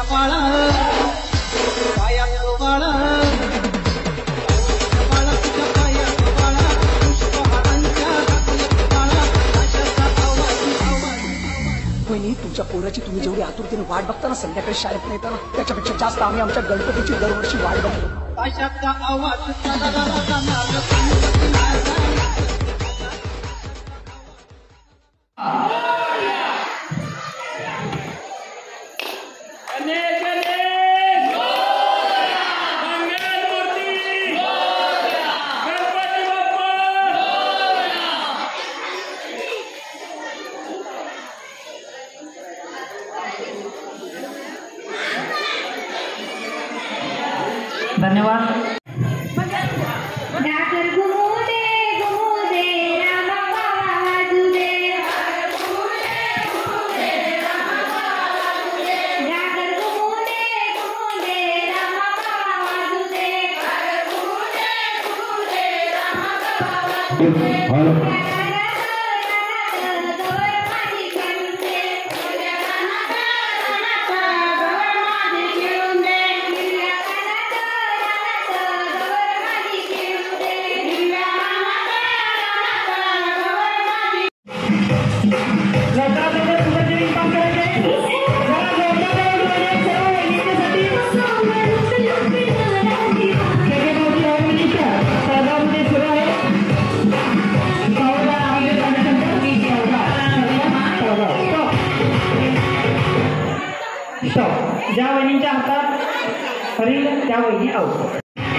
माळा पायात बाळा तुझ्या पायात बाळा पुष्पहारांच्या घातल्यात माळा आशाचा आवाज वहिनी तुमच्या पोराची तुम्ही जेवढी आतुरतेने वाट बघताना संध्याकाळी शाळेत नाही तर त्याच्यापेक्षा जास्त आम्ही आमच्या गणपतीची दरवर्षी वाट बघतो आशाचा आवाज धन्यवाद। ज्या वहिनींच्या हातात हरील त्या वहिनी आहोत।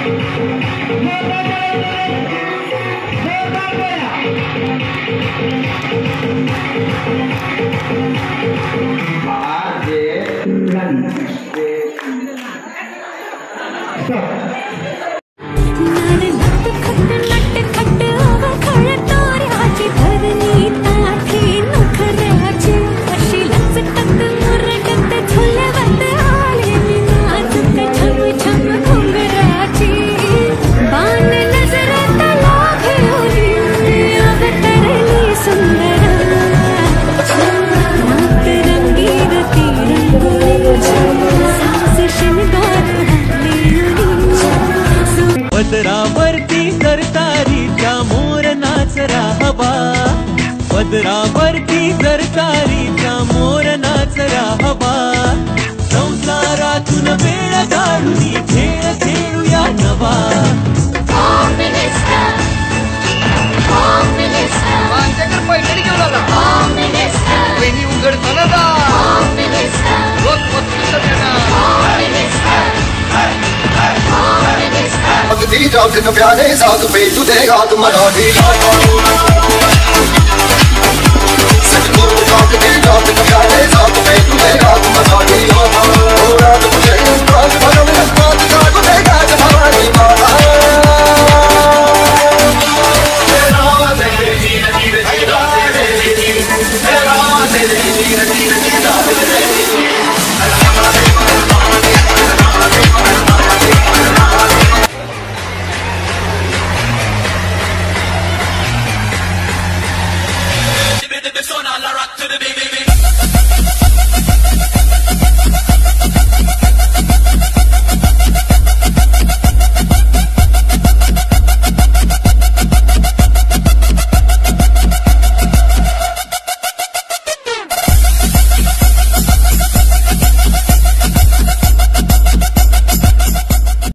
पदरावरती सरतारीच्या मोर नाचरा हवा पदरावरती सरतारीच्या मोर नाचरा हवा संसारातून वेळ काढून खेळ खेळूया नवा पैठणी घेऊन आला वहिनी उघडताना दी जाओ दिन प्यारे साथ पे तुझेगा तुम मराठी प्यारे साथ पे तुझेगा तुम मराठी माता